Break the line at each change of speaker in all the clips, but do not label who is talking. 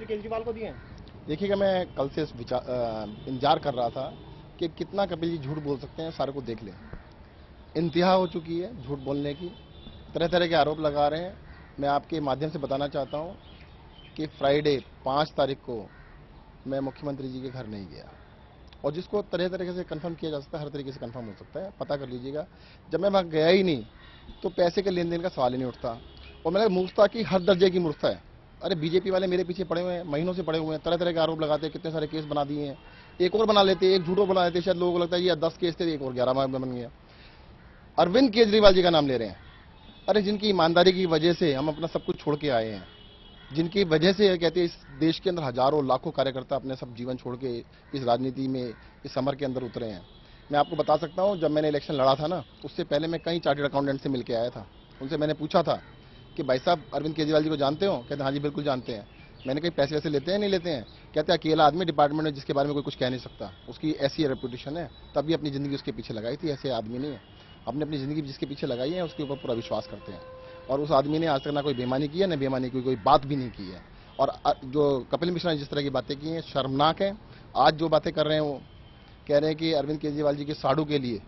मुख्यमंत्री केजरीवाल को दिए हैं?
देखिएगा, मैं कल से इंतजार कर रहा था कि कितना कपिल जी झूठ बोल सकते हैं, सारे को देख लें। इंतहा हो चुकी है झूठ बोलने की, तरह तरह के आरोप लगा रहे हैं। मैं आपके माध्यम से बताना चाहता हूं कि फ्राइडे 5 तारीख को मैं मुख्यमंत्री जी के घर नहीं गया, और जिसको तरह तरीके से कंफर्म किया जा सकता है, हर तरीके से कंफर्म हो सकता है, पता कर लीजिएगा। जब मैं वहां गया ही नहीं तो पैसे के लेन देन का सवाल ही नहीं उठता। और मैंने मूर्खता की हर दर्जे की मूर्खता है। अरे बीजेपी वाले मेरे पीछे पड़े हुए हैं, महीनों से पड़े हुए हैं, तरह तरह के आरोप लगाते हैं, कितने सारे केस बना दिए हैं, एक और बना लेते, एक झूठो बना लेते, शायद लोगों को लगता है ये 10 केस थे, एक और 11 बन गया। अरविंद केजरीवाल जी का नाम ले रहे हैं। अरे जिनकी ईमानदारी की वजह से हम अपना सब कुछ छोड़ के आए हैं, जिनकी वजह से कहते हैं इस देश के अंदर हजारों लाखों कार्यकर्ता अपने सब जीवन छोड़ के इस राजनीति में, इस समर के अंदर उतरे हैं। मैं आपको बता सकता हूं, जब मैंने इलेक्शन लड़ा था ना, उससे पहले मैं कई चार्टर्ड अकाउंटेंट से मिलकर आया था। उनसे मैंने पूछा था कि भाई साहब अरविंद केजरीवाल जी को जानते हो? कहते हाँ जी बिल्कुल जानते हैं। मैंने कहीं पैसे वैसे लेते हैं नहीं लेते हैं? कहते अकेला आदमी डिपार्टमेंट में जिसके बारे में कोई कुछ कह नहीं सकता, उसकी ऐसी रेपुटेशन है, तभी अपनी जिंदगी उसके पीछे लगाई थी। ऐसे आदमी नहीं है, अपने अपनी जिंदगी जिसके पीछे लगाई है उसके ऊपर पूरा विश्वास करते हैं। और उस आदमी ने आज तक ना कोई बेईमानी की है, ना बेईमानी की कोई बात भी नहीं की है। और जो कपिल मिश्रा ने जिस तरह की बातें की हैं शर्मनाक है। आज जो बातें कर रहे हैं, वो कह रहे हैं कि अरविंद केजरीवाल जी के साड़ू के लिए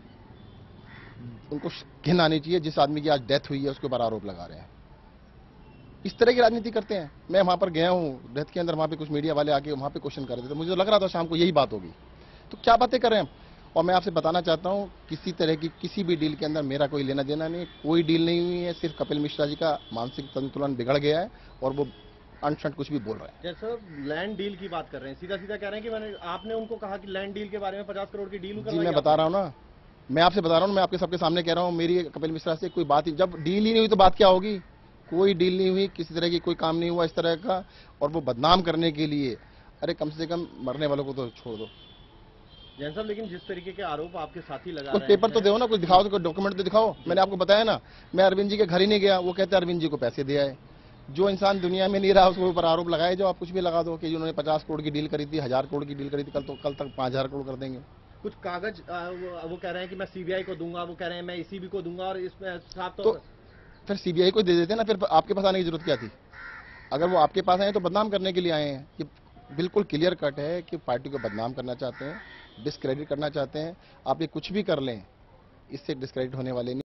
उनको घिन आनी चाहिए। जिस आदमी की आज डेथ हुई है उसके ऊपर आरोप लगा रहे हैं, इस तरह की राजनीति करते हैं। मैं वहां पर गया हूं डेथ के अंदर, वहां पे कुछ मीडिया वाले आके वहां पे क्वेश्चन कर रहे थे, तो मुझे तो लग रहा था शाम को यही बात होगी। तो क्या बातें कर रहे हैं। और मैं आपसे बताना चाहता हूं, किसी तरह की किसी भी डील के अंदर मेरा कोई लेना देना नहीं, कोई डील नहीं हुई है। सिर्फ कपिल मिश्रा जी का मानसिक संतुलन बिगड़ गया है और वो अनशंट कुछ भी बोल रहे हैं।
जैसे लैंड डील की बात कर रहे हैं, सीधा सीधा कह रहे हैं कि मैंने आपने उनको कहा कि लैंड डील के बारे में 50 करोड़ की डील
जी
करवाई
मैं बता
आपने।
रहा हूँ ना, मैं आपसे बता रहा हूँ, मैं आपके सबके सामने कह रहा हूँ, मेरी कपिल मिश्रा से कोई बात ही, जब डील ही नहीं हुई तो बात क्या होगी। कोई डील नहीं हुई, किसी तरह की कोई काम नहीं हुआ इस तरह का, और वो बदनाम करने के लिए, अरे कम से कम मरने वालों को तो छोड़ दो।
जैन साहब, लेकिन जिस तरीके के आरोप आपके साथी लगा
कुछ
रहे
पेपर तो
हैं।
दो ना, कुछ दिखाओ, तो कोई डॉक्यूमेंट तो दिखाओ। मैंने आपको बताया ना, मैं अरविंद जी के घर ही नहीं गया, वो कहते अरविंद जी को पैसे दिया है। जो इंसान दुनिया में नहीं रहा उसके ऊपर आरोप लगाए, जो आप कुछ भी लगा दो कि उन्होंने 50 करोड़ की डील करी थी, 1000 करोड़ की डील करी थी, कल तक 5000 करोड़ कर देंगे।
कुछ कागज वो कह रहे हैं कि मैं सीबीआई को दूंगा, वो कह रहे हैं मैं ईसीबी को दूंगा, और इसमें साफ तौर
तो
पर।
फिर सीबीआई को दे देते ना, फिर आपके पास आने की जरूरत क्या थी। अगर वो आपके पास आए तो बदनाम करने के लिए आए हैं। ये बिल्कुल क्लियर कट है कि पार्टी को बदनाम करना चाहते हैं, डिस्क्रेडिट करना चाहते हैं। आप ये कुछ भी कर लें, इससे डिस्क्रेडिट होने वाले नहीं।